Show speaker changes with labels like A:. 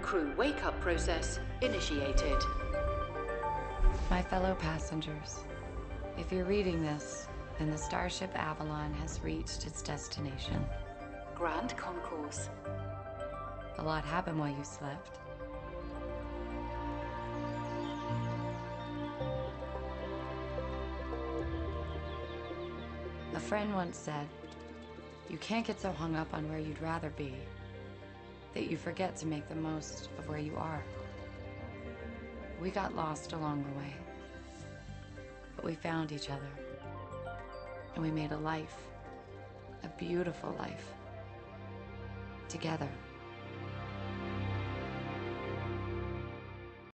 A: crew wake-up process initiated.
B: My fellow passengers, if you're reading this, then the Starship Avalon has reached its destination.
A: Grand Concourse.
B: A lot happened while you slept. A friend once said, you can't get so hung up on where you'd rather be that you forget to make the most of where you are. We got lost along the way, but we found each other, and we made a life, a beautiful life, together.